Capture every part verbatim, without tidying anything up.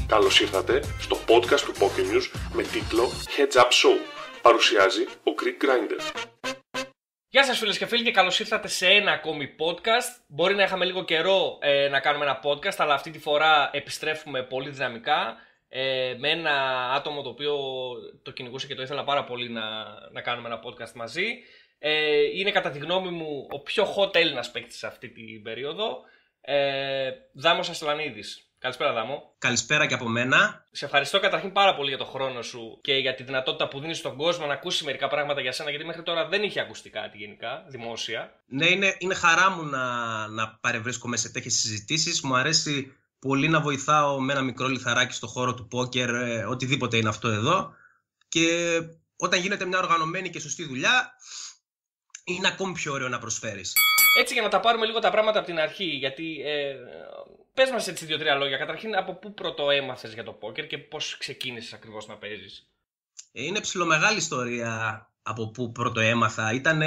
Καλώς ήρθατε στο podcast του Poker News με τίτλο Heads Up Show. Παρουσιάζει ο Greek Grinder. Γεια σας φίλες και φίλοι και καλώς ήρθατε σε ένα ακόμη podcast. Μπορεί να είχαμε λίγο καιρό ε, να κάνουμε ένα podcast, αλλά αυτή τη φορά επιστρέφουμε πολύ δυναμικά ε, με ένα άτομο το οποίο το κυνηγούσε και το ήθελα πάρα πολύ να, να κάνουμε ένα podcast μαζί. Ε, είναι κατά τη γνώμη μου ο πιο hot Έλληνας παίκτης αυτή την περίοδο, ε, Δάμος Ασλανίδης. Καλησπέρα Δάμο. Καλησπέρα και από μένα. Σε ευχαριστώ καταρχήν πάρα πολύ για τον χρόνο σου και για τη δυνατότητα που δίνεις στον κόσμο να ακούσει μερικά πράγματα για σένα, γιατί μέχρι τώρα δεν είχε ακουστεί κάτι γενικά, δημόσια. Ναι, είναι, είναι χαρά μου να, να παρευρίσκομαι σε τέτοιες συζητήσεις. Μου αρέσει πολύ να βοηθάω με ένα μικρό λιθαράκι στο χώρο του πόκερ, ε, οτιδήποτε είναι αυτό εδώ. Και όταν γίνεται μια οργανωμένη και σωστή δουλειά, είναι ακόμη πιο ωραίο να προσφέρεις. Έτσι, για να τα πάρουμε λίγο τα πράγματα από την αρχή, γιατί ε, πες μας έτσι δύο-τρία λόγια. Καταρχήν, από πού πρώτο έμαθες για το πόκερ και πώς ξεκίνησες ακριβώς να παίζεις? Είναι ψιλομεγάλη ιστορία από πού πρώτο έμαθα. Ήταν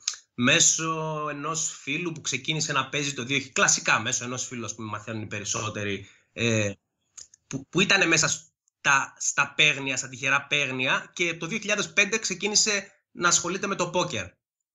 μέσω ενός φίλου που ξεκίνησε να παίζει το δύο χιλιάδες. Κλασικά μέσω ενός φίλου, ας πούμε, μαθαίνουν οι περισσότεροι, ε, που, που ήταν μέσα στα, στα παίγνια, στα τυχερά παίγνια, και το δύο χιλιάδες πέντε ξεκίνησε να ασχολείται με το πόκερ.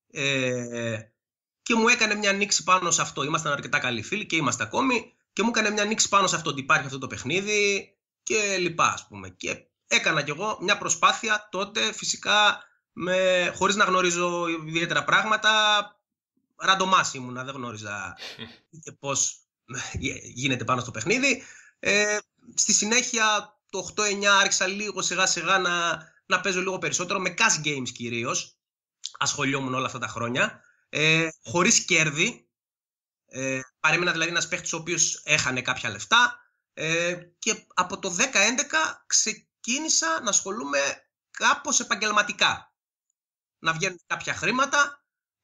Ε, και μου έκανε μια ανοίξη πάνω σε αυτό. Ήμασταν αρκετά καλοί φίλοι και είμαστε ακόμη. Και μου έκανε μια ανοίξη πάνω σε αυτό, ότι υπάρχει αυτό το παιχνίδι και λοιπά, ας πούμε. Και έκανα κι εγώ μια προσπάθεια τότε, φυσικά, με, χωρίς να γνωρίζω ιδιαίτερα πράγματα. Ραντομάς ήμουνα, δεν γνώριζα και πώς γίνεται πάνω στο παιχνίδι. Ε, στη συνέχεια, το οκτώ εννιά άρχισα λίγο σιγά σιγά να, να παίζω λίγο περισσότερο, με cash games κυρίως. Ασχολιόμουν όλα αυτά τα χρόνια. Ε, χωρίς κέρδη, ε, παρέμεινα δηλαδή ένας παίχτης ο οποίος έχανε κάποια λεφτά, ε, και από το δέκα έντεκα ξεκίνησα να ασχολούμαι κάπως επαγγελματικά, να βγαίνουν κάποια χρήματα,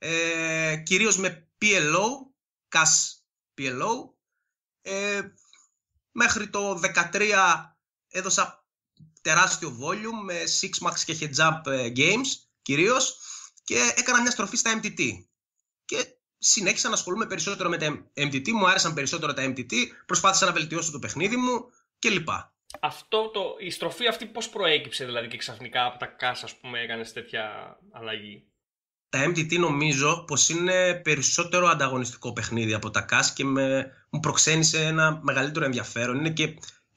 ε, κυρίως με πι ελ ο, cash πι ελ ο. ε, μέχρι το δεκατρία έδωσα τεράστιο volume με six max και heads up games κυρίως, και έκανα μια στροφή στα εμ τι τι. Και συνέχισα να ασχολούμαι περισσότερο με τα εμ τι τι, μου άρεσαν περισσότερο τα εμ τι τι, προσπάθησα να βελτιώσω το παιχνίδι μου κλπ. Αυτό το, η στροφή αυτή πώς προέκυψε δηλαδή και ξαφνικά από τα κάσα, ας πούμε, έκανες τέτοια αλλαγή? Τα εμ τι τι νομίζω πως είναι περισσότερο ανταγωνιστικό παιχνίδι από τα cash και με, μου προξένησε ένα μεγαλύτερο ενδιαφέρον. Είναι, και,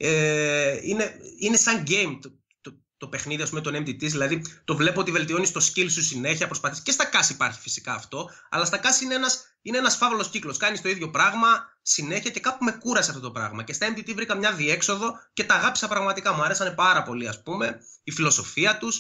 ε, είναι, είναι σαν game το, το, το παιχνίδι, ας πούμε, των εμ τι τι, δηλαδή το βλέπω ότι βελτιώνεις το skill σου συνέχεια, προσπαθείς. Και στα cash υπάρχει φυσικά αυτό, αλλά στα cash είναι ένας, είναι ένας φαύλος κύκλος. Κάνεις το ίδιο πράγμα συνέχεια και κάπου με κούρασε αυτό το πράγμα. Και στα εμ τι τι βρήκα μια διέξοδο και τα αγάπησα πραγματικά. Μου αρέσανε πάρα πολύ, ας πούμε, η φιλοσοφία τους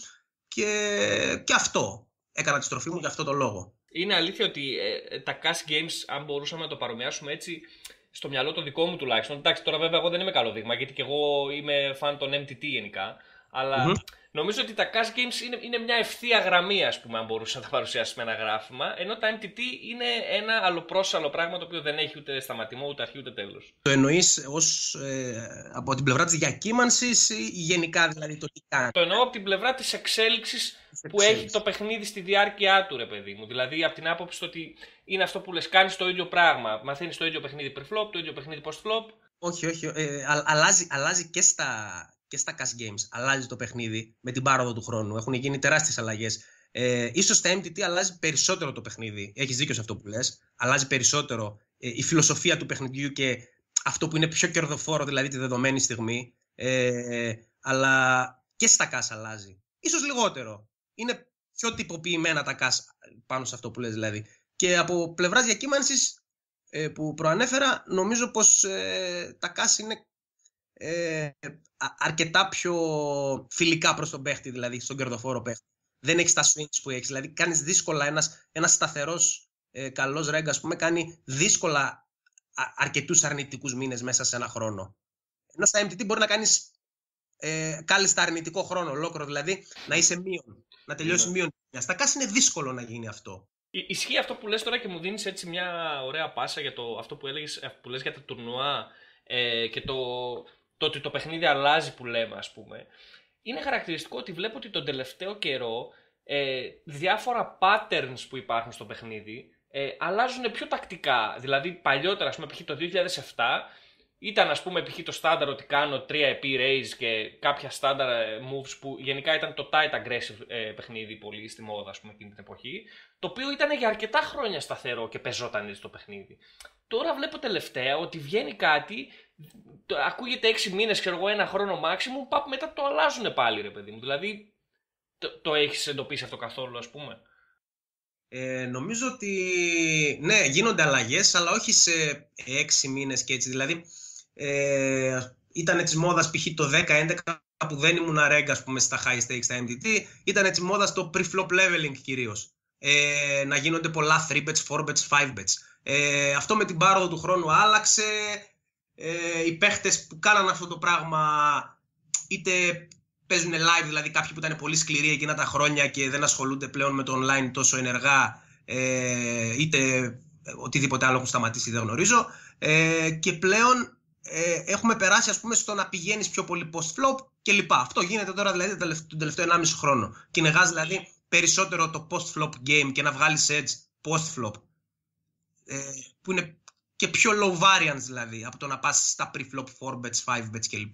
και, και αυτό. Έκανα τη στροφή μου για αυτό το λόγο. Είναι αλήθεια ότι ε, τα cash games, αν μπορούσαμε να το παρομοιάσουμε έτσι, στο μυαλό το δικό μου τουλάχιστον. Εντάξει, τώρα βέβαια εγώ δεν είμαι καλό δείγμα, γιατί και εγώ είμαι φαν των εμ τι τι γενικά. Αλλά mm-hmm. νομίζω ότι τα cash games είναι, είναι μια ευθεία γραμμή, ας πούμε, αν μπορούσα να τα παρουσιάσει με ένα γράφημα. Ενώ τα εμ τι τι είναι ένα αλλοπρόσαλλο πράγμα το οποίο δεν έχει ούτε σταματημό, ούτε αρχή, ούτε τέλος. Το εννοείς ως, ε, από την πλευρά της διακύμανσης ή γενικά δηλαδή το τι κάνει? Το εννοώ από την πλευρά της εξέλιξης που έχει το παιχνίδι στη διάρκεια του, ρε παιδί μου. Δηλαδή από την άποψη ότι είναι αυτό που λες, κάνεις το ίδιο πράγμα. Μαθαίνεις το ίδιο παιχνίδι pre-flop, το ίδιο παιχνίδι post-flop. Όχι, όχι. Ε, α, αλλάζει, αλλάζει και στα, και στα cash games. Αλλάζει το παιχνίδι με την πάροδο του χρόνου. Έχουν γίνει τεράστιες αλλαγές. Ε, ίσως στα εμ τι τι αλλάζει περισσότερο το παιχνίδι. Έχεις δίκιο σε αυτό που λες. Αλλάζει περισσότερο ε, η φιλοσοφία του παιχνιδιού και αυτό που είναι πιο κερδοφόρο, δηλαδή τη δεδομένη στιγμή. Ε, αλλά και στα cash αλλάζει. Ίσως λιγότερο. Είναι πιο τυποποιημένα τα cash πάνω σε αυτό που λες δηλαδή. Και από πλευράς διακύμανσης ε, που προανέφερα, νομίζω πως ε, τα cash είναι ε, αρκετά πιο φιλικά προς τον παίχτη, δηλαδή στον κερδοφόρο παίχτη. Δεν έχεις τα swings που έχεις, δηλαδή κάνεις δύσκολα, ένας, ένας σταθερός ε, καλός ρέγγα, ας πούμε, κάνει δύσκολα α, αρκετούς αρνητικούς μήνες μέσα σε ένα χρόνο. Ενώ στα εμ τι τι μπορεί να κάνεις ε, κάλλιστα αρνητικό χρόνο ολόκληρο, δηλαδή να είσαι μείον, να τελειώσει μείον. Στα cash είναι δύσκολο να γίνει αυτό. Ισχύει αυτό που λες τώρα και μου δίνεις έτσι μια ωραία πάσα για το, αυτό που, έλεγες, που λες για τα τουρνουά ε, και το, το ότι το παιχνίδι αλλάζει που λέμε, ας πούμε. Είναι χαρακτηριστικό ότι βλέπω ότι τον τελευταίο καιρό ε, διάφορα patterns που υπάρχουν στο παιχνίδι ε, αλλάζουν πιο τακτικά. Δηλαδή παλιότερα, ας πούμε, π.χ. το δύο χιλιάδες επτά Ήταν ας πούμε π.χ. το στάνταρ ότι κάνω τρία επί raise και κάποια στάνταρ moves που γενικά ήταν το tight aggressive ε, παιχνίδι πολύ στη μόδα ας πούμε εκείνη την εποχή, το οποίο ήταν για αρκετά χρόνια σταθερό και πεζόταν στο παιχνίδι. Τώρα βλέπω τελευταία ότι βγαίνει κάτι, το, ακούγεται έξι μήνες, ξέρω εγώ, ένα χρόνο maximum, πάπ μετά το αλλάζουν πάλι ρε παιδί μου. Δηλαδή το, το έχεις εντοπίσει αυτό καθόλου ας πούμε? Ε, νομίζω ότι ναι, γίνονται αλλαγές, αλλά όχι σε έξι μήνες και έτσι. Δηλαδή, ε, ήταν της μόδας π.χ. το δέκα έντεκα που δεν ήμουν αρέγκα, ας πούμε, στα high stakes, στα εμ τι τι. Ήταν της μόδας το pre-flop leveling κυρίως. Ε, να γίνονται πολλά three bets, four bets, five bets. Ε, αυτό με την πάροδο του χρόνου άλλαξε. Ε, οι παίχτες που κάναν αυτό το πράγμα είτε παίζουν live, δηλαδή κάποιοι που ήταν πολύ σκληροί εκείνα τα χρόνια και δεν ασχολούνται πλέον με το online τόσο ενεργά, ε, είτε οτιδήποτε άλλο έχουν σταματήσει, δεν γνωρίζω. Ε, και πλέον ε, έχουμε περάσει, ας πούμε, στο να πηγαίνεις πιο πολύ post-flop κλπ. Αυτό γίνεται τώρα δηλαδή τον τελευταίο ενάμιση χρόνο. Κυνηγάς δηλαδή περισσότερο το post-flop game και να βγάλεις edge post-flop. Ε, που είναι και πιο low variance δηλαδή από το να πας στα pre-flop four bets, five bets κλπ.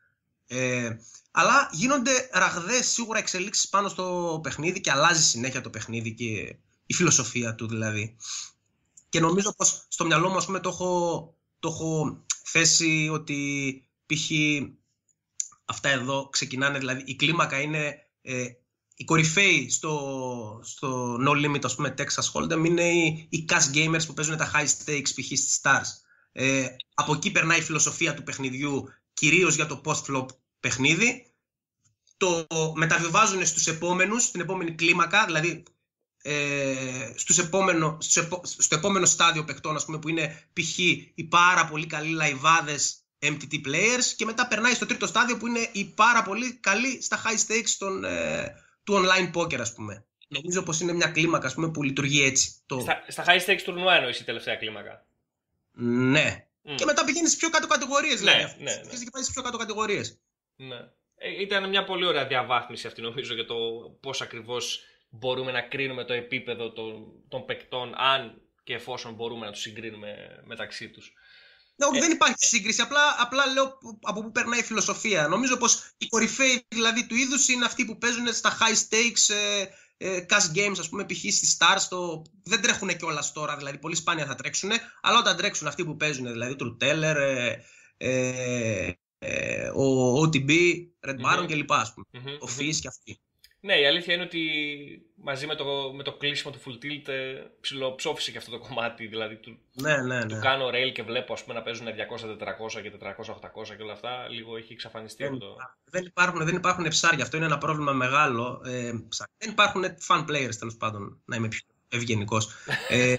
Ε, αλλά γίνονται ραγδαίες σίγουρα εξελίξεις πάνω στο παιχνίδι και αλλάζει συνέχεια το παιχνίδι και η φιλοσοφία του δηλαδή. Και νομίζω πως στο μυαλό μου, ας πούμε, το έχω, το έχω θέσει ότι π.χ. αυτά εδώ ξεκινάνε, δηλαδή η κλίμακα είναι ε, η κορυφαίοι στο, στο No Limit, ας πούμε, Texas Hold'em είναι οι, οι cash gamers που παίζουν τα high stakes π.χ. στις Stars. Ε, από εκεί περνάει η φιλοσοφία του παιχνιδιού, κυρίως για το post-flop παιχνίδι. Το μεταβιβάζουν στους επόμενους, στην επόμενη κλίμακα, δηλαδή ε, στους επόμενο, στους επο, στο επόμενο στάδιο παιχτών, ας πούμε, που είναι π.χ. οι πάρα πολύ καλοί λαϊβάδες εμ τι τι players, και μετά περνάει στο τρίτο στάδιο που είναι οι πάρα πολύ καλοί στα high stakes των, ε, του online poker, ας πούμε. Νομίζω πως είναι μια κλίμακα, ας πούμε, που λειτουργεί έτσι. Το... Στα, στα high stakes τουρνουά εννοείς η τελευταία κλίμακα? Ναι. Mm. Και μετά πηγαίνεις πιο κάτω κατηγορίες, ναι, δηλαδή. Ναι, ναι. Και πας πιο κάτω κατηγορίες. Ναι. Ε, ήταν μια πολύ ωραία διαβάθμιση αυτή, νομίζω, για το πώς ακριβώς μπορούμε να κρίνουμε το επίπεδο των, των παικτών, αν και εφόσον μπορούμε να τους συγκρίνουμε μεταξύ τους. Ναι, ε, δεν υπάρχει σύγκριση, απλά, απλά λέω από πού περνάει η φιλοσοφία. Νομίζω πως οι κορυφαίοι δηλαδή του είδους είναι αυτοί που παίζουν στα high stakes ε, ε, cash games, ας πούμε, π.χ. στις Stars. Το... Δεν τρέχουν κιόλας τώρα, δηλαδή πολύ σπάνια θα τρέξουν, αλλά όταν τρέξουν αυτοί που παίζουν, δηλαδή True Teller, ε, ε, ε, ο ο τι μπι, Red Baron mm-hmm. κλπ. Ας πούμε. Mm-hmm. Ο Fizz και αυτοί. Ναι, η αλήθεια είναι ότι μαζί με το, με το κλείσιμο του Full Tilt ε, ψιλοψόφισε και αυτό το κομμάτι, δηλαδή του, ναι, ναι, ναι. του κάνω rail και βλέπω, ας πούμε, να παίζουν διακόσια τετρακόσια και τετρακόσια οχτακόσια και όλα αυτά, λίγο έχει εξαφανιστεί δεν, αυτό. Δεν υπάρχουν, δεν υπάρχουν ψάρια, αυτό είναι ένα πρόβλημα μεγάλο. Ε, δεν υπάρχουν fan players, τέλος πάντων, να είμαι πιο ευγενικός. ε,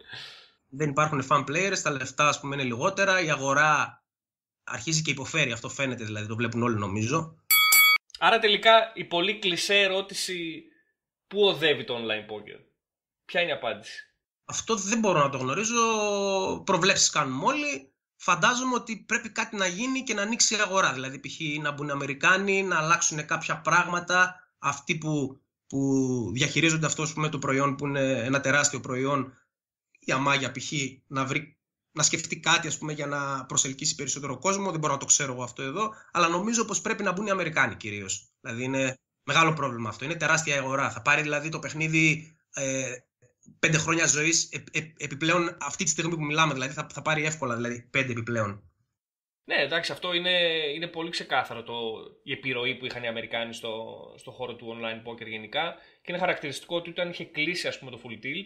δεν υπάρχουν fan players, τα λεφτά, ας πούμε, είναι λιγότερα, η αγορά αρχίζει και υποφέρει, αυτό φαίνεται, δηλαδή το βλέπουν όλοι, νομίζω. Άρα τελικά η πολύ κλισέ ερώτηση, πού οδεύει το online poker? Ποια είναι η απάντηση? Αυτό δεν μπορώ να το γνωρίζω, προβλέψεις κάνουμε όλοι. Φαντάζομαι ότι πρέπει κάτι να γίνει και να ανοίξει η αγορά, δηλαδή π.χ. να μπουν οι Αμερικάνοι, να αλλάξουν κάποια πράγματα, αυτοί που, που διαχειρίζονται αυτό, ας πούμε, το προϊόν που είναι ένα τεράστιο προϊόν, η Αμάγια π.χ. να βρει, να σκεφτεί κάτι, ας πούμε, για να προσελκύσει περισσότερο κόσμο. Δεν μπορώ να το ξέρω εγώ αυτό εδώ, αλλά νομίζω πως πρέπει να μπουν οι Αμερικάνοι κυρίως. Δηλαδή είναι μεγάλο πρόβλημα αυτό. Είναι τεράστια αγορά. Θα πάρει δηλαδή το παιχνίδι ε, πέντε χρόνια ζωής ε, ε, επιπλέον αυτή τη στιγμή που μιλάμε. Δηλαδή θα, θα πάρει εύκολα δηλαδή, πέντε επιπλέον. Ναι, εντάξει, αυτό είναι, είναι πολύ ξεκάθαρο το, η επιρροή που είχαν οι Αμερικάνοι στο, στο χώρο του online poker γενικά. Και είναι χαρακτηριστικό ότι όταν είχε κλείσει, ας πούμε, το Full Tilt.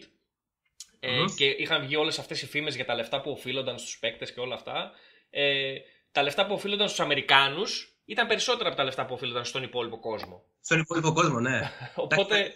Ε, mm-hmm. Και είχαν βγει όλες αυτές οι φήμες για τα λεφτά που οφείλονταν στους παίκτες και όλα αυτά. Ε, τα λεφτά που οφείλονταν στους Αμερικάνους ήταν περισσότερα από τα λεφτά που οφείλονταν στον υπόλοιπο κόσμο. Στον υπόλοιπο κόσμο, ναι. Οπότε...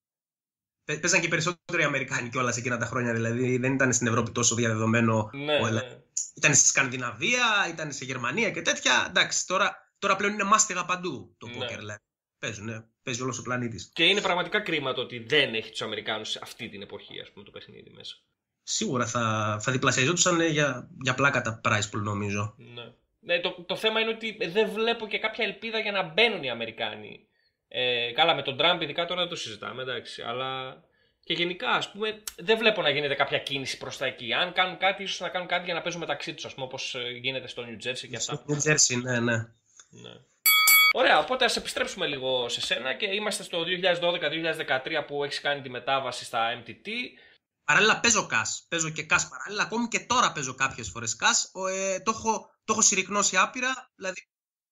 Παίζαν και περισσότεροι Αμερικάνοι κιόλας εκείνα τα χρόνια, δηλαδή δεν ήταν στην Ευρώπη τόσο διαδεδομένο. Ναι, ναι. Ήταν στη Σκανδιναβία, ήταν σε Γερμανία και τέτοια. Εντάξει, τώρα, τώρα πλέον είναι μάστιγα παντού το poker, ναι. Δηλαδή. Παίζουν, παίζει όλος ο πλανήτης. Και είναι πραγματικά κρίμα το ότι δεν έχει τους Αμερικάνους αυτή την εποχή, ας πούμε, το παιχνίδι μέσα. Σίγουρα θα, θα διπλασιαζόντουσαν για, για πλάκα τα price pool, νομίζω. Ναι. Ναι, το, το θέμα είναι ότι δεν βλέπω και κάποια ελπίδα για να μπαίνουν οι Αμερικάνοι. Ε, καλά, με τον Τραμπ ειδικά τώρα δεν το συζητάμε, εντάξει. Αλλά Και γενικά, ας πούμε, δεν βλέπω να γίνεται κάποια κίνηση προς τα εκεί. Αν κάνουν κάτι, ίσως να κάνουν κάτι για να παίζουν μεταξύ τους, ας πούμε, όπως γίνεται στο New Jersey και αυτά. Στο New Jersey, ναι, ναι. Ναι. Ωραία, οπότε ας επιστρέψουμε λίγο σε σένα και είμαστε στο δύο χιλιάδες δώδεκα δύο χιλιάδες δεκατρία που έχεις κάνει τη μετάβαση στα εμ τι τι. Παράλληλα παίζω cash, παίζω και cash παράλληλα, ακόμη και τώρα παίζω κάποιες φορές cash. Ε, το, έχω, το έχω συρρυκνώσει άπειρα, δηλαδή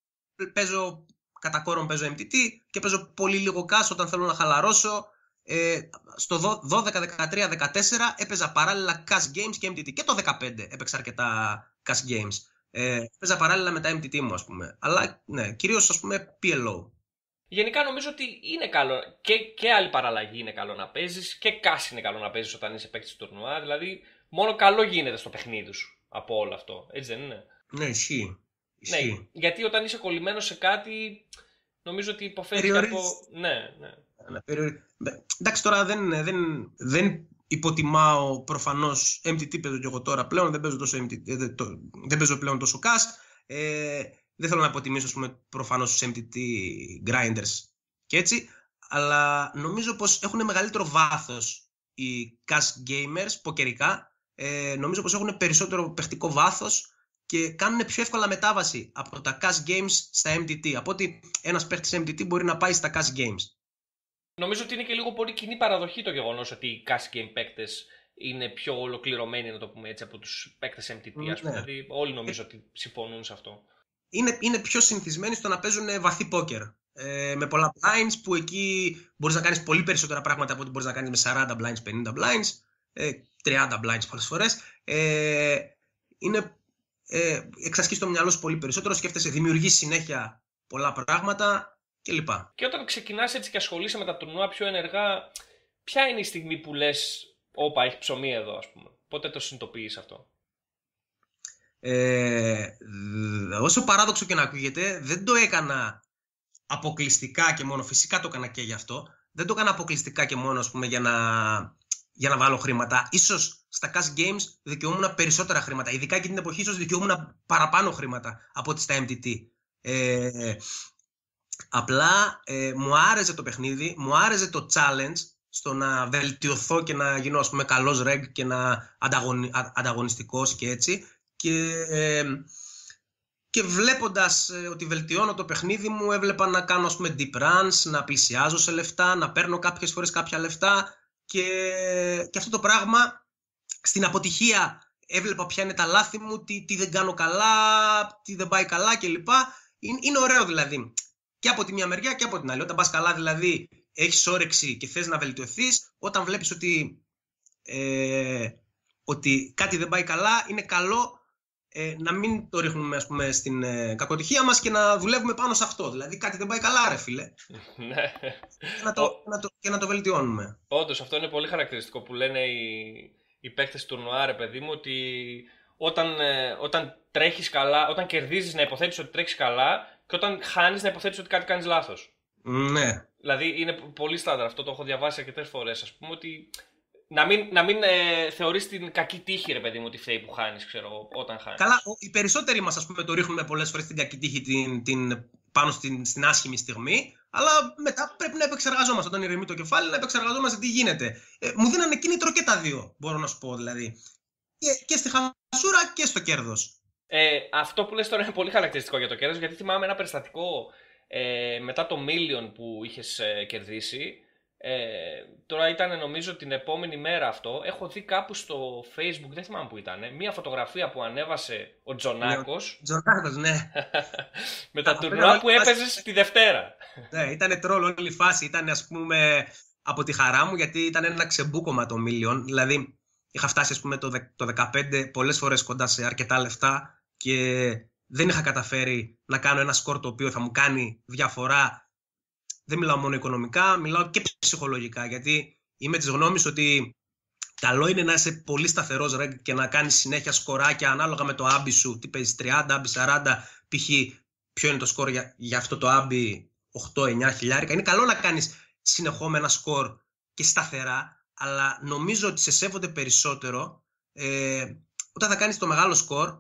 παίζω κατά κόρον παίζω εμ τι τι και παίζω πολύ λίγο cash όταν θέλω να χαλαρώσω. Ε, στο δώδεκα, δεκατρία, δεκατέσσερα έπαιζα παράλληλα cash games και εμ τι τι και το δεκαπέντε έπαιξα αρκετά cash games. Ε, παίζα παράλληλα με τα εμ τι τι μου, ας πούμε. Αλλά ναι, κυρίως ας πούμε πι ελ ο. Γενικά νομίζω ότι είναι καλό και, και άλλη παραλλαγή είναι καλό να παίζεις και cash είναι καλό να παίζεις όταν είσαι παίκτης του τουρνουά. Δηλαδή μόνο καλό γίνεται στο παιχνίδι σου από όλο αυτό. Έτσι δεν είναι? Ναι, ισχύει. Ναι, γιατί όταν είσαι κολλημένος σε κάτι νομίζω ότι υποφέρεις από... Ναι, ναι. Ναι, περιορι... Εντάξει, τώρα δεν, δεν, δεν υποτιμάω προφανώς εμ τι τι, παίζω και εγώ τώρα πλέον, δεν παίζω, τόσο εμ τι τι, δεν, το, δεν παίζω πλέον τόσο cash. Ε, δεν θέλω να υποτιμήσω, ας πούμε, προφανώς τους εμ τι τι grinders και έτσι, αλλά νομίζω πως έχουν μεγαλύτερο βάθος οι cash gamers ποκερικά. Ε, νομίζω πως έχουν περισσότερο παιχτικό βάθος και κάνουν πιο εύκολα μετάβαση από τα cash games στα εμ τι τι. Από ότι ένας παίχτης εμ τι τι μπορεί να πάει στα cash games. Νομίζω ότι είναι και λίγο πολύ κοινή παραδοχή το γεγονός ότι οι cash game παίκτες είναι πιο ολοκληρωμένοι, να το πούμε έτσι, από τους παίκτες εμ τι τι. Ας πούμε. Ναι. Δηλαδή όλοι νομίζω ότι συμφωνούν σε αυτό. Είναι, είναι πιο συνηθισμένοι στο να παίζουν βαθύ πόκερ. Ε, με πολλά blinds που εκεί μπορείς να κάνεις πολύ περισσότερα πράγματα από ό,τι μπορείς να κάνεις με σαράντα blinds, πενήντα blinds, ε, τριάντα blinds πολλές φορές. Ε, είναι, ε, εξασκείς το μυαλό σου πολύ περισσότερο, σκέφτεσαι, δημιουργείς συνέχεια πολλά πράγματα. Και, και όταν ξεκινάς έτσι και ασχολείσαι με τα τουρνουά πιο ενεργά, ποια είναι η στιγμή που λες όπα, έχει ψωμί εδώ, ας πούμε? Πότε το συνειδητοποιείς αυτό? Ε, όσο παράδοξο και να ακούγεται, δεν το έκανα αποκλειστικά και μόνο, φυσικά το έκανα και γι' αυτό, δεν το έκανα αποκλειστικά και μόνο, ας πούμε, για να, για να βάλω χρήματα. Ίσως στα cash games δικαιούμουν περισσότερα χρήματα, ειδικά και την εποχή ίσως δικαιούμουν παραπάνω χρήματα από ό,τι στα εμ τι τι. Ε, Απλά ε, μου άρεσε το παιχνίδι, μου άρεσε το challenge στο να βελτιωθώ και να γίνω, ας πούμε, καλός reg και να ανταγωνι, α, ανταγωνιστικός και έτσι. Και, ε, και βλέποντας ε, ότι βελτιώνω το παιχνίδι μου, έβλεπα να κάνω, ας πούμε, deep runs, να πλησιάζω σε λεφτά, να παίρνω κάποιες φορές κάποια λεφτά και, και αυτό το πράγμα στην αποτυχία έβλεπα ποια είναι τα λάθη μου, τι, τι δεν κάνω καλά, τι δεν πάει καλά κλπ. Είναι, είναι ωραίο δηλαδή. Και από τη μια μεριά και από την άλλη. Όταν πας καλά, δηλαδή, έχεις όρεξη και θες να βελτιωθείς, όταν βλέπεις ότι, ε, ότι κάτι δεν πάει καλά, είναι καλό ε, να μην το ρίχνουμε, ας πούμε, στην ε, κακοτυχία μας και να δουλεύουμε πάνω σε αυτό. Δηλαδή, κάτι δεν πάει καλά, ρε φίλε. και, να το, να το, και να το βελτιώνουμε. Όντως, αυτό είναι πολύ χαρακτηριστικό που λένε οι, οι παίκτες του τουρνουά, ρε παιδί μου, ότι όταν, ε, όταν τρέχεις καλά, όταν κερδίζεις να υποθέτεις ότι τρέχεις καλά, και όταν χάνεις να υποθέτεις ότι κάτι κάνεις λάθος. Ναι. Δηλαδή είναι πολύ στάνταρ αυτό, το έχω διαβάσει αρκετές φορές. Ας πούμε ότι να μην, να μην ε, θεωρείς την κακή τύχη, ρε παιδί μου, ότι φταίει που χάνεις, ξέρω, όταν χάνεις. Καλά, οι περισσότεροι μας, ας πούμε, το ρίχνουμε πολλές φορές την κακή τύχη την, την, πάνω στην, στην άσχημη στιγμή, αλλά μετά πρέπει να επεξεργαζόμαστε. Όταν ηρεμεί το κεφάλι, να επεξεργαζόμαστε τι γίνεται. Ε, μου δίνανε κίνητρο και τα δύο, μπορώ να σου πω δηλαδή. Και, και στη χασούρα και στο κέρδος. Ε, αυτό που λες τώρα είναι πολύ χαρακτηριστικό για το κέρδος, γιατί θυμάμαι ένα περιστατικό ε, μετά το Million που είχες ε, κερδίσει. Ε, τώρα ήταν νομίζω την επόμενη μέρα αυτό. Έχω δει κάπου στο Facebook, δεν θυμάμαι που ήταν, μία φωτογραφία που ανέβασε ο Τζονάκος. Τζονάκος, ναι. με τα τουρνουά που έπαιζες τη Δευτέρα. Ναι, ήταν τρόλ όλη η φάση. Ήταν, ας πούμε, από τη χαρά μου, γιατί ήταν ένα ξεμπούκωμα το Million. Δηλαδή, είχα φτάσει, ας πούμε, το, το δεκαπέντε πολλές φορές κοντά σε αρκετά λεφτά και δεν είχα καταφέρει να κάνω ένα σκορ το οποίο θα μου κάνει διαφορά. Δεν μιλάω μόνο οικονομικά, μιλάω και ψυχολογικά, γιατί είμαι της γνώμης ότι καλό είναι να είσαι πολύ σταθερός ρεγ και να κάνεις συνέχεια σκοράκια ανάλογα με το άμπι σου. Τι παίζεις, τριάντα, άμπι σαράντα, π.χ. ποιο είναι το σκορ για, για αυτό το άμπι, οκτώ εννιά χιλιάρικα. Είναι καλό να κάνεις συνεχόμενα σκορ και σταθερά, αλλά νομίζω ότι σε σέβονται περισσότερο ε, όταν θα κάνεις το μεγάλο σκορ,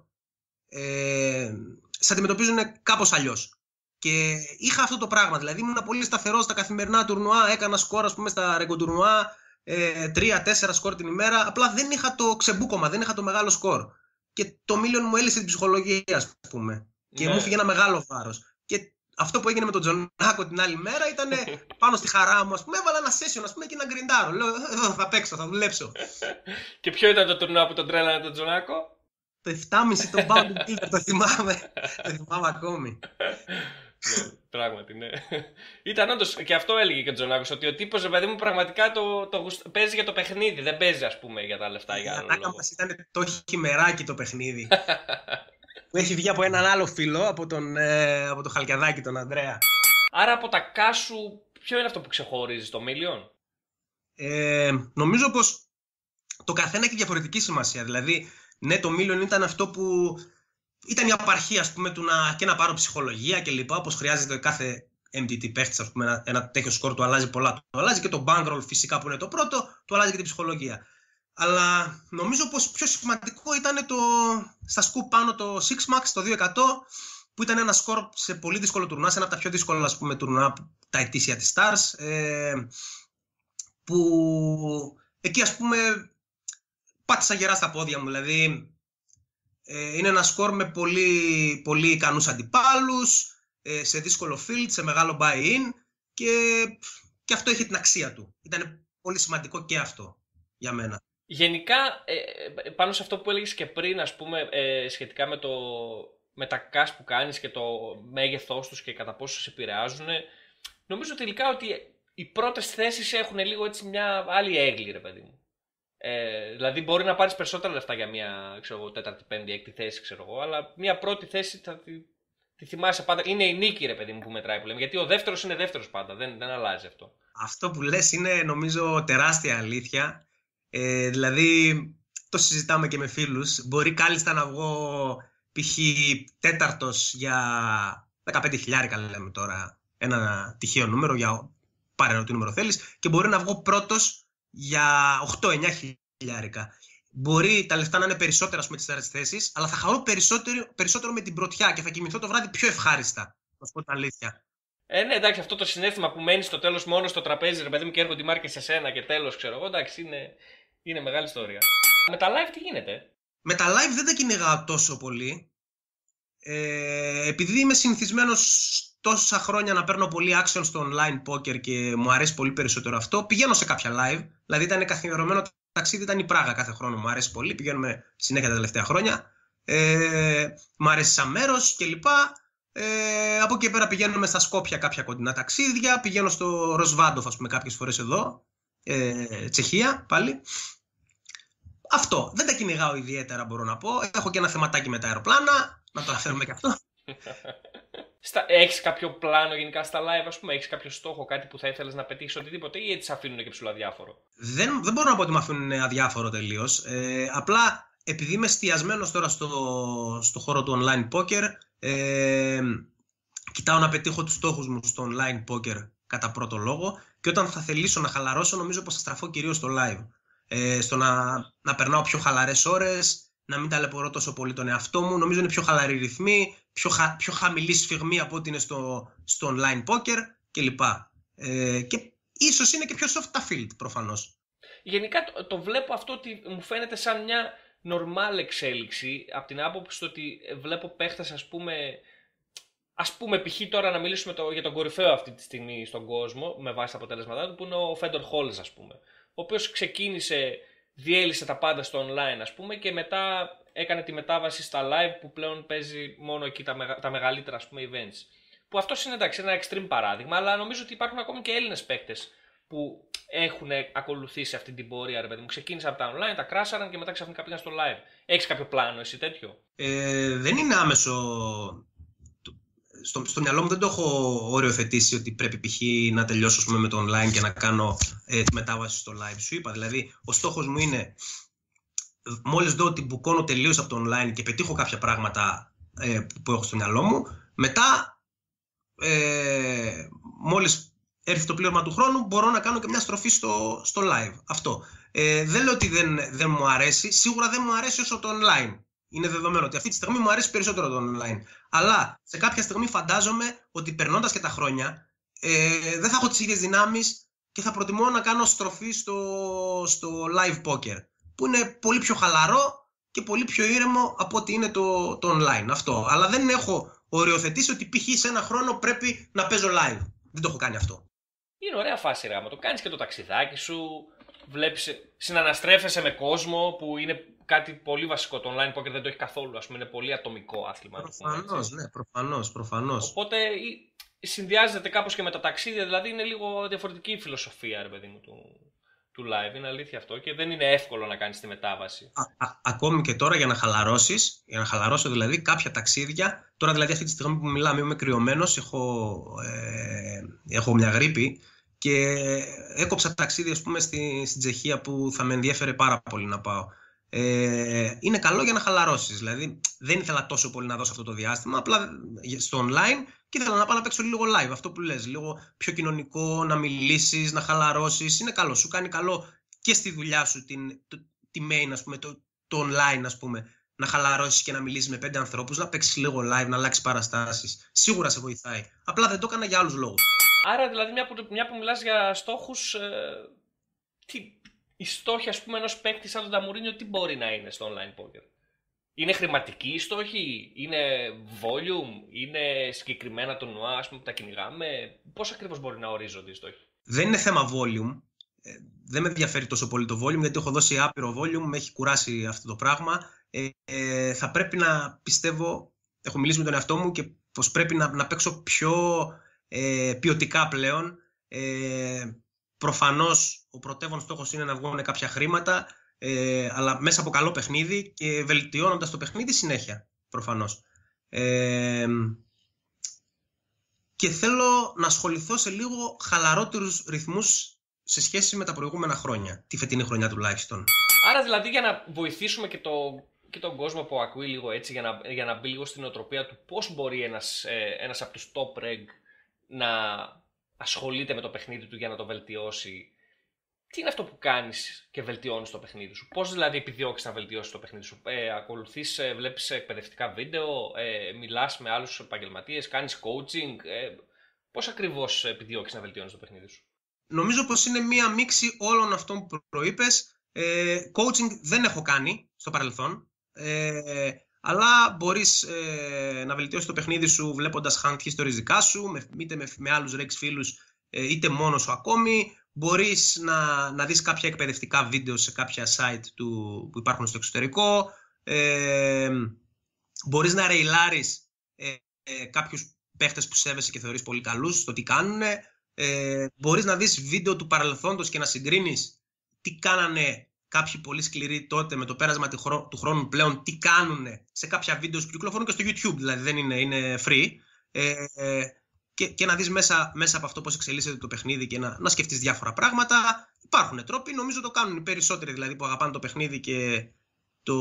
ε, σε αντιμετωπίζουν κάπως αλλιώς. Και είχα αυτό το πράγμα, δηλαδή ήμουν πολύ σταθερός στα καθημερινά τουρνουά, έκανα σκορ, ας πούμε, στα ρεγκοτουρνουά ε, τρία τέσσερα σκορ την ημέρα. Απλά δεν είχα το ξεμπούκωμα, δεν είχα το μεγάλο σκορ. Και το Million μου έλυσε την ψυχολογία, ας πούμε. Και ναι. μου φύγε ένα μεγάλο βάρος. Και αυτό που έγινε με τον Τζονάκο την άλλη μέρα ήταν πάνω στη χαρά μου. Ας πούμε, έβαλα ένα session, ας πούμε, και ένα γκριντάρο. Λέω, θα παίξω, θα δουλέψω. Και ποιο ήταν το τουρνουά που τον τρέλανε τον Τζονάκο? Το επτά κόμμα πέντε το Bounding Builder, το θυμάμαι. Το θυμάμαι ακόμη. Ναι, πράγματι, ναι. Ήταν όντως, και αυτό έλεγε και ο Τζονάκος, ότι ο τύπος, παιδί μου, πραγματικά το, το, το, παίζει για το παιχνίδι, δεν παίζει, ας πούμε, για τα λεφτά. Η ατάκα μας ήταν το χειμεράκι το παιχνίδι. Που έχει βγει από έναν άλλο φίλο, από τον, ε, από το Χαλκιαδάκι, τον Ανδρέα. Άρα από τα κάσου, ποιο είναι αυτό που ξεχωρίζει, το Million? Ε, νομίζω πως το καθένα έχει διαφορετική σημασία. Δηλαδή, ναι, το Million ήταν αυτό που ήταν η απαρχή, ας πούμε, του να, και να πάρω ψυχολογία και λοιπά, όπως χρειάζεται κάθε εμ τι τι παίχτης, ας πούμε, ένα, ένα τέτοιο σκορ του αλλάζει πολλά. Το αλλάζει και το bankroll φυσικά που είναι το πρώτο, του αλλάζει και την ψυχολογία. Αλλά νομίζω πως πιο σημαντικό ήταν το, στα σκουπ πάνω το Six Max, το δύο εκατό, που ήταν ένα σκορ σε πολύ δύσκολο τουρνουά, σε ένα από τα πιο δύσκολα, ας πούμε, τουρνουά, τα ετήσια της Stars, ε, που εκεί, ας πούμε, πάτησα γερά στα πόδια μου. Δηλαδή, ε, είναι ένα σκορ με πολύ, πολύ ικανούς αντιπάλους, ε, σε δύσκολο field, σε μεγάλο buy-in, και, και αυτό έχει την αξία του. Ήταν πολύ σημαντικό και αυτό για μένα. Γενικά, ε, πάνω σε αυτό που έλεγες και πριν, ας πούμε, ε, σχετικά με, το, με τα cash που κάνεις και το μέγεθός τους και κατά πόσο σε επηρεάζουν, νομίζω τελικά ότι οι πρώτες θέσεις έχουν λίγο έτσι μια άλλη έγκλη, ρε παιδί μου. Ε, δηλαδή μπορεί να πάρεις περισσότερα λεφτά για μια, ξέρω εγώ, τέταρτη, πέμπτη, έκτη θέση, ξέρω εγώ, αλλά μια πρώτη θέση θα τη, τη θυμάσαι πάντα. Είναι η νίκη, ρε παιδί μου, που μετράει, που λέμε, γιατί ο δεύτερος είναι δεύτερος πάντα, δεν, δεν αλλάζει αυτό. Αυτό που λες είναι, νομίζω, τεράστια αλήθεια. Ε, δηλαδή, το συζητάμε και με φίλους. Μπορεί κάλλιστα να βγω π.χ. τέταρτος για δεκαπέντε χιλιάρικα, λέμε τώρα, ένα τυχαίο νούμερο, για πάρε ό,τι νούμερο θέλεις, και μπορεί να βγω πρώτος για οκτώ εννιά χιλιάρικα. Μπορεί τα λεφτά να είναι περισσότερα, ας πούμε, τις τέτοιες θέσεις, αλλά θα χαρώ περισσότερο, περισσότερο με την πρωτιά και θα κοιμηθώ το βράδυ πιο ευχάριστα. Να σου πω την αλήθεια. Ε, ναι, εντάξει, αυτό το συναίσθημα που μένει στο τέλος μόνο στο τραπέζι, ρε παιδί μου, και έρχονται οι μάρκες σε σένα και τέλος, ξέρω εγώ, εντάξει, είναι, είναι μεγάλη ιστορία. Με τα live τι γίνεται? Με τα live δεν τα κυνηγάω τόσο πολύ. Ε, επειδή είμαι συνηθισμένος τόσα χρόνια να παίρνω πολύ action στο online poker και μου αρέσει πολύ περισσότερο αυτό, πηγαίνω σε κάποια live. Δηλαδή ήταν καθιερωμένο ταξίδι, ήταν η Πράγα κάθε χρόνο. Μου αρέσει πολύ, πηγαίνουμε συνέχεια τα τελευταία χρόνια. Ε, μου αρέσει σαν μέρος κλπ. Ε, από εκεί πέρα πηγαίνουμε στα Σκόπια κάποια κοντινά ταξίδια. Πηγαίνω στο Ροσβάντοφ, ας πούμε, κάποιες φορές εδώ. Ε, Τσεχία πάλι. Αυτό. Δεν τα κυνηγάω ιδιαίτερα, μπορώ να πω. Έχω και ένα θεματάκι με τα αεροπλάνα. Να το αναφέρουμε και αυτό. Έχεις κάποιο πλάνο γενικά στα live, ας πούμε? Έχεις κάποιο στόχο, κάτι που θα ήθελες να πετύχεις, οτιδήποτε, ή έτσι σε αφήνουν και ψηλό αδιάφορο? Δεν, δεν μπορώ να πω ότι με αφήνουν αδιάφορο τελείως. Ε, απλά επειδή είμαι εστιασμένος τώρα στο, στο χώρο του online poker, ε, κοιτάω να πετύχω τους στόχους μου στο online poker κατά πρώτο λόγο, και όταν θα θελήσω να χαλαρώσω, νομίζω πως θα στραφώ κυρίως στο live. Ε, στο να, να περνάω πιο χαλαρές ώρες, να μην ταλαιπωρώ τόσο πολύ τον εαυτό μου. Νομίζω είναι πιο χαλαρή ρυθμή, πιο, χα, πιο χαμηλή σφιγμή από ό,τι είναι στο, στο online poker κλπ. Ε, και ίσως είναι και πιο soft τα field, προφανώς. Γενικά το, το βλέπω αυτό ότι μου φαίνεται σαν μια normal εξέλιξη, από την άποψη ότι βλέπω παίχτες, ας πούμε, ας πούμε π.χ. τώρα να μιλήσουμε το, για τον κορυφαίο αυτή τη στιγμή στον κόσμο, με βάση τα αποτέλεσματά του, που είναι ο Fedor Holz, ας πούμε, ο οποίος ξεκίνησε, διέλυσε τα πάντα στο online, ας πούμε, και μετά έκανε τη μετάβαση στα live, που πλέον παίζει μόνο εκεί τα, μεγα, τα μεγαλύτερα, ας πούμε, events. Που αυτό είναι, εντάξει, ένα extreme παράδειγμα, αλλά νομίζω ότι υπάρχουν ακόμη και Έλληνες παίκτες που έχουν ακολουθήσει αυτή την πορεία, ρε παιδί μου. Ξεκίνησαν από τα online, τα κράσαραν και μετά ξαφνικά πήγαν στο live. Έχεις κάποιο πλάνο εσύ τέτοιο? Ε, δεν είναι άμεσο. Στο, στο μυαλό μου δεν το έχω οριοθετήσει ότι πρέπει π.χ. να τελειώσω, πούμε, με το online και να κάνω ε, τη μετάβαση στο live. Σου είπα, δηλαδή, ο στόχος μου είναι, μόλις δω ότι μπουκώνω τελείως από το online και πετύχω κάποια πράγματα ε, που έχω στο μυαλό μου, μετά, ε, μόλις έρθει το πλήρωμα του χρόνου, μπορώ να κάνω και μια στροφή στο, στο live. Αυτό. Ε, δεν λέω ότι δεν, δεν μου αρέσει. Σίγουρα δεν μου αρέσει όσο το online. Είναι δεδομένο ότι αυτή τη στιγμή μου αρέσει περισσότερο το online. Αλλά σε κάποια στιγμή φαντάζομαι ότι περνώντας και τα χρόνια, ε, δεν θα έχω τις ίδιες δυνάμεις και θα προτιμώ να κάνω στροφή στο, στο live poker, που είναι πολύ πιο χαλαρό και πολύ πιο ήρεμο από ότι είναι το, το online. Αυτό. Αλλά δεν έχω οριοθετήσει ότι π.χ. σε ένα χρόνο πρέπει να παίζω live. Δεν το έχω κάνει αυτό. Είναι ωραία φάση, ρε, άμα το κάνεις και το ταξιδάκι σου, βλέπεις, συναναστρέφεσαι με κόσμο που είναι κάτι πολύ βασικό. Το online poker δεν το έχει καθόλου, ας πούμε, είναι πολύ ατομικό άθλημα. Προφανώς, ναι, προφανώς, προφανώς. Οπότε συνδυάζεται κάπως και με τα ταξίδια, δηλαδή είναι λίγο διαφορετική η φιλοσοφία, ρε παιδί μου, του, του live. Είναι αλήθεια αυτό και δεν είναι εύκολο να κάνεις τη μετάβαση. Α, α, ακόμη και τώρα για να χαλαρώσεις, για να χαλαρώσω δηλαδή κάποια ταξίδια. Τώρα δηλαδή αυτή τη στιγμή που μιλάμε είμαι κρυωμένος, έχω, ε, έχω μια γρίπη και έκοψα ταξίδι, ας πούμε, στη, στην Τσεχία που θα με ενδιέφερε πάρα πολύ να πάω. Ε, είναι καλό για να χαλαρώσεις, δηλαδή δεν ήθελα τόσο πολύ να δώσω αυτό το διάστημα, απλά στο online και ήθελα να πάω να παίξω λίγο live, αυτό που λες, λίγο πιο κοινωνικό, να μιλήσεις, να χαλαρώσεις, είναι καλό, σου κάνει καλό και στη δουλειά σου, την, το, τη main, ας πούμε, το, το online, ας πούμε, να χαλαρώσεις και να μιλήσεις με πέντε ανθρώπους, να παίξεις λίγο live, να αλλάξεις παραστάσεις, σίγουρα σε βοηθάει, απλά δεν το έκανα για άλλους λόγους. Άρα δηλαδή μια που, μια που μιλάς για στόχους, ε, τι, οι στόχοι, ας πούμε, ενός παίκτη σαν τον Ταμουρίνιο, τι μπορεί να είναι στο online poker? Είναι χρηματικοί οι στόχοι, είναι volume, είναι συγκεκριμένα το νουά, ας πούμε, που τα κυνηγάμε? Πώς ακριβώς μπορεί να ορίζονται οι στόχοι? Δεν είναι θέμα volume. Ε, δεν με ενδιαφέρει τόσο πολύ το volume, γιατί έχω δώσει άπειρο volume, με έχει κουράσει αυτό το πράγμα. Ε, ε, θα πρέπει να πιστεύω, έχω μιλήσει με τον εαυτό μου και πως πρέπει να, να παίξω πιο ε, ποιοτικά πλέον. Ε, προφανώς ο πρωτεύων στόχος είναι να βγουν κάποια χρήματα, ε, αλλά μέσα από καλό παιχνίδι και βελτιώνοντας το παιχνίδι συνέχεια, προφανώς. Ε, και θέλω να ασχοληθώ σε λίγο χαλαρότερους ρυθμούς σε σχέση με τα προηγούμενα χρόνια, τη φετινή χρονιά τουλάχιστον. Άρα δηλαδή για να βοηθήσουμε και, το, και τον κόσμο που ακούει λίγο έτσι, για να, για να μπει λίγο στην οτροπία του πώς μπορεί ένας, ε, ένας από τους top reg να ασχολείται με το παιχνίδι του για να το βελτιώσει. Τι είναι αυτό που κάνεις και βελτιώνεις το παιχνίδι σου? Πώς δηλαδή επιδιώκεις να βελτιώσεις το παιχνίδι σου? Ε, ακολουθείς, ε, βλέπεις εκπαιδευτικά βίντεο, ε, μιλάς με άλλους επαγγελματίες, κάνεις coaching? Ε, πώς ακριβώς επιδιώκεις να βελτιώνεις το παιχνίδι σου? Νομίζω πως είναι μία μίξη όλων αυτών που προείπες. Ε, coaching δεν έχω κάνει στο παρελθόν, ε, αλλά μπορείς ε, να βελτιώσεις το παιχνίδι σου βλέποντας hand histories δικά σου, με, είτε με, με άλλους Rex φίλους, ε, είτε μόνος σου ακόμη. Μπορείς να, να δεις κάποια εκπαιδευτικά βίντεο σε κάποια site του, που υπάρχουν στο εξωτερικό. Ε, μπορείς να ρεϊλάρεις ε, ε, κάποιους παίχτες που σέβεσαι και θεωρείς πολύ καλούς, το τι κάνουν. Ε, μπορείς να δεις βίντεο του παρελθόντος και να συγκρίνεις τι κάνανε κάποιοι πολύ σκληροί τότε με το πέρασμα του χρόνου πλέον, τι κάνουν σε κάποια βίντεο που κυκλοφορούν και στο YouTube, δηλαδή δεν είναι, είναι free. Ε, ε, και, και να δεις μέσα, μέσα από αυτό πώς εξελίσσεται το παιχνίδι και να, να σκεφτείς διάφορα πράγματα. Υπάρχουν τρόποι, νομίζω το κάνουν οι περισσότεροι δηλαδή που αγαπάνε το παιχνίδι και το,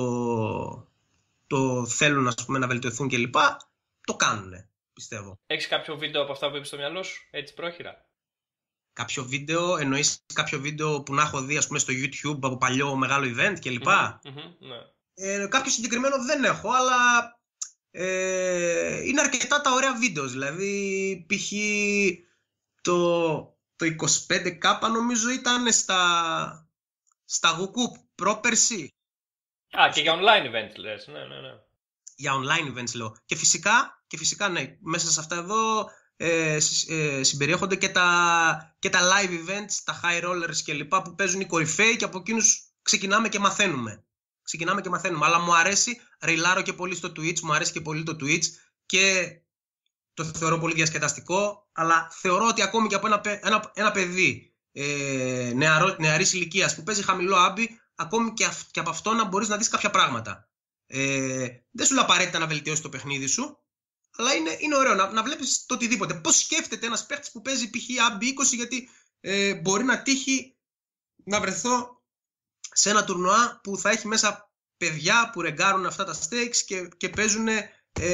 το θέλουν, ας πούμε, να βελτιωθούν κλπ. Το κάνουν, πιστεύω. Έχεις κάποιο βίντεο από αυτά που είπες στο μυαλό σου, έτσι πρόχειρα? Κάποιο βίντεο, εννοείς κάποιο βίντεο που να έχω δει, ας πούμε, στο YouTube από παλιό μεγάλο event κλπ. Mm-hmm, mm-hmm, ναι. ε, κάποιο συγκεκριμένο δεν έχω, αλλά ε, είναι αρκετά τα ωραία βίντεο. Δηλαδή, π.χ. το, το είκοσι πέντε κέι νομίζω ήταν στα, στα Γουκούπ πρόπερση. Α, και για online events λες, ναι, ναι, ναι. Για online events λέω. Και φυσικά, και φυσικά ναι, μέσα σε αυτά εδώ ε, ε, συμπεριέχονται και τα, και τα live events, τα high rollers κλπ. Που παίζουν οι κορυφαίοι και από εκείνους ξεκινάμε και μαθαίνουμε. Ξεκινάμε και μαθαίνουμε. Αλλά μου αρέσει, ριλάρω και πολύ στο Twitch, μου αρέσει και πολύ το Twitch και το θεωρώ πολύ διασκεδαστικό. Αλλά θεωρώ ότι ακόμη και από ένα, ένα, ένα παιδί ε, νεαρό, νεαρής ηλικίας που παίζει χαμηλό άμπι, ακόμη και, αυ, και από αυτό να μπορείς να δεις κάποια πράγματα. Ε, δεν σου λέει απαραίτητα να βελτιώσει το παιχνίδι σου, αλλά είναι, είναι ωραίο να, να βλέπεις το οτιδήποτε. Πώς σκέφτεται ένας παίκτης που παίζει π.χ. άμπι είκοσι, γιατί ε, μπορεί να τύχει να βρεθώ σε ένα τουρνουά που θα έχει μέσα παιδιά που ρεγκάρουν αυτά τα stakes και, και παίζουν ε,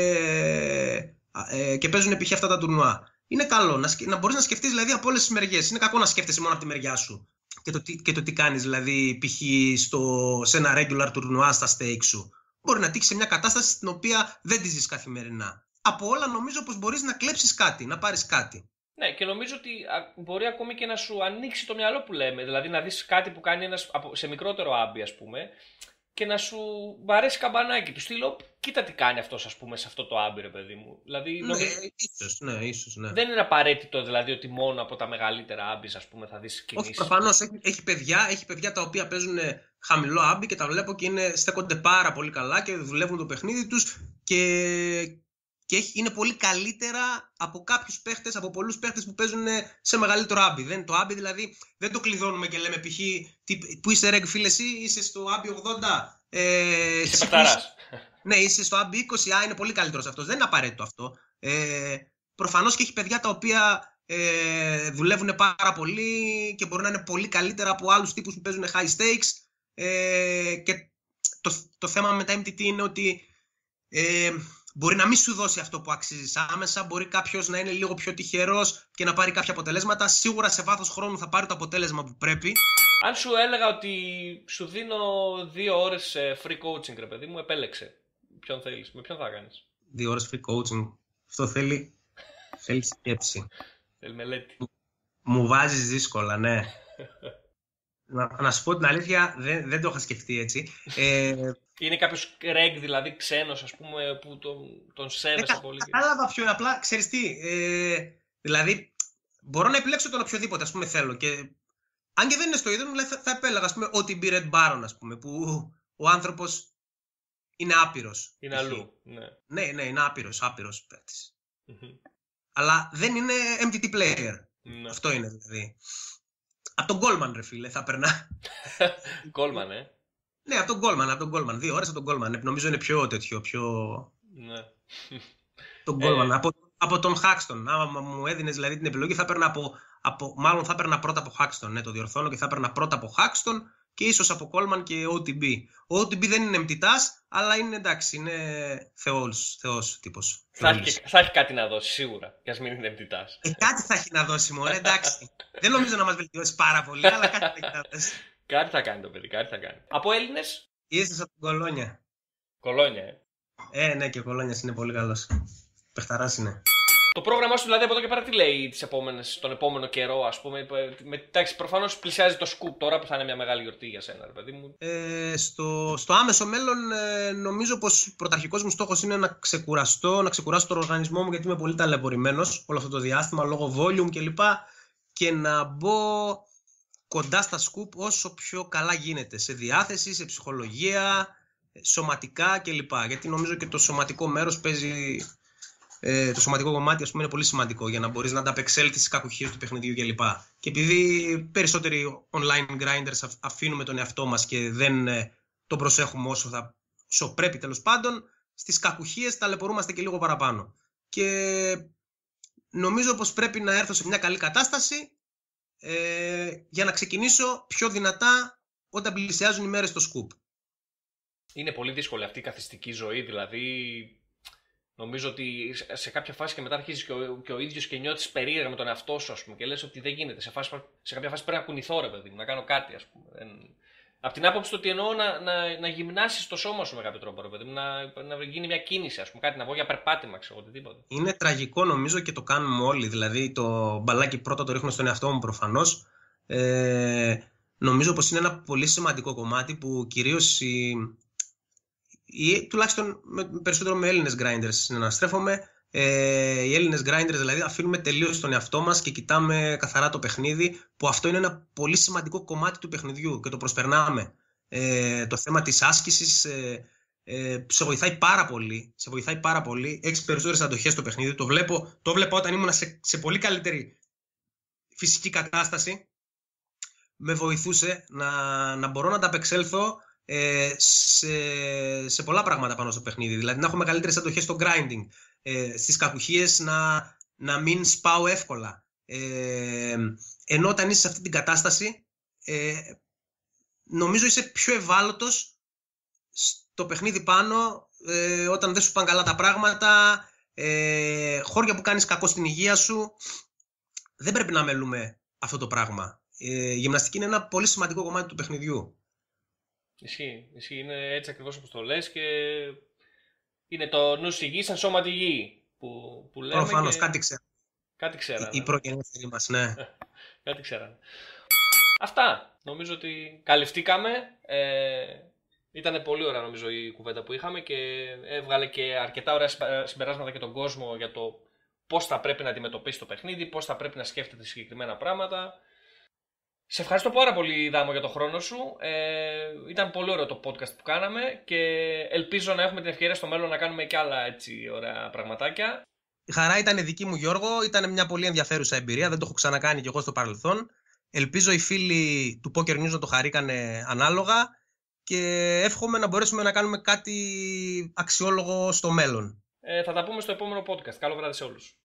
ε, και παίζουν π.χ. αυτά τα τουρνουά. Είναι καλό να, να μπορείς να σκεφτείς δηλαδή από όλες τις μεριές. Είναι κακό να σκέφτεσαι μόνο από τη μεριά σου και το, και το τι κάνεις δηλαδή π.χ. σε ένα regular τουρνουά στα stakes σου. Μπορεί να τύχει σε μια κατάσταση στην οποία δεν τη ζεις καθημερινά. Από όλα νομίζω πως μπορείς να κλέψεις κάτι, να πάρεις κάτι. Ναι, και νομίζω ότι μπορεί ακόμη και να σου ανοίξει το μυαλό που λέμε. Δηλαδή να δεις κάτι που κάνει ένας σε μικρότερο άμπι, ας πούμε, και να σου βαρέσει καμπανάκι του στυλ, κοίτα τι κάνει αυτός, ας πούμε, σε αυτό το άμπι, ρε παιδί μου. Δηλαδή, νομίζω... ναι, ίσως, ναι, ίσως, ναι. Δεν είναι απαραίτητο δηλαδή ότι μόνο από τα μεγαλύτερα άμπις, ας πούμε, θα δεις κινήσεις. Όχι, προφανώς έχει, έχει, παιδιά, έχει παιδιά τα οποία παίζουν χαμηλό άμπι και τα βλέπω και είναι, στέκονται πάρα πολύ καλά και δουλεύουν το παιχνίδι τους και, και έχει, είναι πολύ καλύτερα από κάποιους παίχτες, από πολλούς παίχτες που παίζουν σε μεγαλύτερο άμπι. Δεν, το άμπι δηλαδή δεν το κλειδώνουμε και λέμε π.χ. Πού είσαι ρε φίλε εσύ, είσαι στο άμπι ογδόντα. Ε, είσαι παταράς. Ναι, είσαι στο άμπι είκοσι, α, είναι πολύ καλύτερος αυτός. Δεν είναι απαραίτητο αυτό. Ε, προφανώς και έχει παιδιά τα οποία ε, δουλεύουν πάρα πολύ και μπορεί να είναι πολύ καλύτερα από άλλους τύπους που παίζουν high stakes. Ε, και το, το θέμα με τα εμ τι τι είναι ότι ε, μπορεί να μην σου δώσει αυτό που αξίζεις άμεσα. Μπορεί κάποιος να είναι λίγο πιο τυχερός και να πάρει κάποια αποτελέσματα. Σίγουρα σε βάθος χρόνου θα πάρει το αποτέλεσμα που πρέπει. Αν σου έλεγα ότι σου δίνω δύο ώρες free coaching, ρε παιδί μου, επέλεξε. Ποιον θέλεις, με ποιον θα κάνεις? Δύο ώρες free coaching. Αυτό θέλει, θέλει σκέψη. Θέλει μελέτη. Μου βάζεις δύσκολα, ναι. να, να σου πω την αλήθεια, δεν, δεν το είχα σκεφτεί έτσι. Ε, είναι κάποιος ρεγ, δηλαδή ξένος, ας πούμε, που τον, τον σέβεσαι ε, πολύ. Κατάλαβα πιο απλά, ξέρεις τι. Ε, δηλαδή, μπορώ να επιλέξω τον οποιοδήποτε, ας πούμε, θέλω. Και, αν και δεν είναι στο ίδιο μου, θα, θα επέλεγα, ας πούμε, ότι μπει Red Baron, ας πούμε, που ο άνθρωπος είναι άπειρος. Είναι αλλού, ναι. Ναι, ναι, είναι άπειρος, άπειρος παίκτης. Mm-hmm. Αλλά δεν είναι εμ τι τι player. Mm-hmm. Αυτό είναι δηλαδή. Από τον Goldman, ρε φίλε, θα περνά. Goldman, ε. Ναι, από τον Goldman, από τον Goldman. Δύο ώρες από τον Goldman. Νομίζω είναι πιο τέτοιο, πιο... Ναι. Τον Goldman. Ε... Από, από τον Haxton. Άμα μου έδινες δηλαδή την επιλογή, θα παίρνα από, από... Μάλλον θα παίρνα πρώτα από Haxton, ναι, το διορθώνω, και θα παίρνα πρώτα από Haxton και ίσως από Coleman και ο τι μπι. Ο τι μπι δεν είναι εμτητάς, αλλά είναι εντάξει, είναι θεός, θεός τύπος. Θα έχει, θα έχει κάτι να δώσει σίγουρα, κι ας μην είναι εμτητάς. Ε, κάτι θα έχει να δώσει, μωρέ, εντάξει. Δεν νομίζω να μας βελτιώσει πάρα πολύ, αλλά κάτι θα έχει να δώσει. Κάτι θα κάνει το παιδί, κάτι θα κάνει. Από Έλληνες? Είσαι από την Κολόνια. Κολόνια, ε. Ε, ναι, και ο Κολόνιας είναι πολύ καλός. Πεχταράς είναι. Το πρόγραμμά σου δηλαδή από εδώ και πέρα τι λέει τις επόμενες, τον επόμενο καιρό, ας πούμε? Εντάξει, προφανώς πλησιάζει το σκουπ τώρα που θα είναι μια μεγάλη γιορτή για σένα, ρε παιδί μου. Ε, στο, στο άμεσο μέλλον ε, νομίζω πως πρωταρχικός μου στόχος είναι να ξεκουραστώ, να ξεκουράσω τον οργανισμό μου, γιατί είμαι πολύ ταλαιπωρημένος όλο αυτό το διάστημα λόγω volume κλπ. Και να μπω κοντά στα σκουπ όσο πιο καλά γίνεται. Σε διάθεση, σε ψυχολογία, σωματικά κλπ. Γιατί νομίζω και το σωματικό μέρος παίζει. Ε, το σωματικό κομμάτι, ας πούμε, είναι πολύ σημαντικό για να μπορείς να ανταπεξέλθεις στις κακουχίες του παιχνιδιού κλπ. Και επειδή περισσότεροι online grinders αφήνουμε τον εαυτό μας και δεν ε, τον προσέχουμε όσο, θα, όσο πρέπει τέλος πάντων, στις κακουχίες ταλαιπωρούμαστε και λίγο παραπάνω. Και νομίζω πως πρέπει να έρθω σε μια καλή κατάσταση ε, για να ξεκινήσω πιο δυνατά όταν πλησιάζουν οι μέρες στο σκουπ. Είναι πολύ δύσκολη αυτή η καθιστική ζωή, δηλαδή. Νομίζω ότι σε κάποια φάση και μετά αρχίζεις και ο, και ο ίδιος και νιώθεις περίεργα με τον εαυτό σου, ας πούμε, και λες ότι δεν γίνεται. Σε, φάση, σε κάποια φάση πρέπει να κουνηθώ, ρε παιδί μου, να κάνω κάτι, ας πούμε. Δεν... Από την άποψη του ότι εννοώ να, να, να γυμνάσεις το σώμα σου με κάποιο τρόπο, ρε παιδί μου, να, να γίνει μια κίνηση, ας πούμε, κάτι να πω για περπάτημα, ξέρω, οτιδήποτε. Είναι τραγικό, νομίζω, και το κάνουμε όλοι. Δηλαδή, το μπαλάκι πρώτα το ρίχνω στον εαυτό μου προφανώς. Ε, νομίζω πως είναι ένα πολύ σημαντικό κομμάτι που κυρίως οι. Ή τουλάχιστον με, περισσότερο με Έλληνες grinders συναναστρέφομαι. Ε, οι Έλληνες grinders δηλαδή αφήνουμε τελείως τον εαυτό μας και κοιτάμε καθαρά το παιχνίδι, που αυτό είναι ένα πολύ σημαντικό κομμάτι του παιχνιδιού και το προσπερνάμε. Ε, το θέμα της άσκησης ε, ε, σε βοηθάει πάρα πολύ. Σε βοηθάει πάρα πολύ. Έχεις περισσότερες αντοχές στο παιχνίδι. Το βλέπω, το βλέπω όταν ήμουν σε, σε πολύ καλύτερη φυσική κατάσταση. Με βοηθούσε να, να μπορώ να ανταπεξέλθω Ε, σε, σε πολλά πράγματα πάνω στο παιχνίδι. Δηλαδή να έχω μεγαλύτερες αντοχές στο grinding, ε, στις κακουχίες να, να μην σπάω εύκολα. Ε, ενώ όταν είσαι σε αυτή την κατάσταση ε, νομίζω είσαι πιο ευάλωτος στο παιχνίδι πάνω, ε, όταν δεν σου πάνε καλά τα πράγματα, ε, χώρια που κάνεις κακό στην υγεία σου. Δεν πρέπει να μελούμε αυτό το πράγμα. Ε, η γυμναστική είναι ένα πολύ σημαντικό κομμάτι του παιχνιδιού. Ισχύει, ισχύει, είναι έτσι ακριβώς όπως το λες και είναι το νου στη γη σαν σώμα τη γη που, που λέμε. Προφανώς, και... κάτι ξέρω. Κάτι ξέρανε. Οι προγενέστεροι μας, ναι. Κάτι ξέρανε. Αυτά. Νομίζω ότι καλυφθήκαμε. Ε, ήταν πολύ ωραία νομίζω η κουβέντα που είχαμε και έβγαλε και αρκετά ωραία συμπεράσματα για τον κόσμο για το πώς θα πρέπει να αντιμετωπίσει το παιχνίδι, πώς θα πρέπει να σκέφτεται συγκεκριμένα πράγματα. Σε ευχαριστώ πάρα πολύ, Δάμο, για τον χρόνο σου. Ε, ήταν πολύ ωραίο το podcast που κάναμε και ελπίζω να έχουμε την ευκαιρία στο μέλλον να κάνουμε και άλλα έτσι ωραία πραγματάκια. Η χαρά ήταν δική μου, Γιώργο. Ήταν μια πολύ ενδιαφέρουσα εμπειρία. Δεν το έχω ξανακάνει κι εγώ στο παρελθόν. Ελπίζω οι φίλοι του Poker News να το χαρήκανε ανάλογα και εύχομαι να μπορέσουμε να κάνουμε κάτι αξιόλογο στο μέλλον. Ε, θα τα πούμε στο επόμενο podcast. Καλό βράδυ σε όλους.